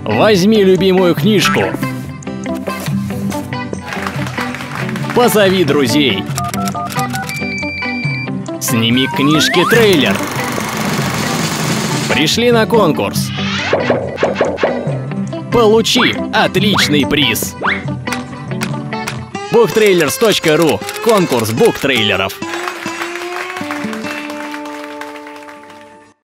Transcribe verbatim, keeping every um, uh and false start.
Возьми любимую книжку. Позови друзей. Сними к книжке трейлер. Пришли на конкурс. Получи отличный приз. буктрейлерс точка ру. Конкурс буктрейлеров.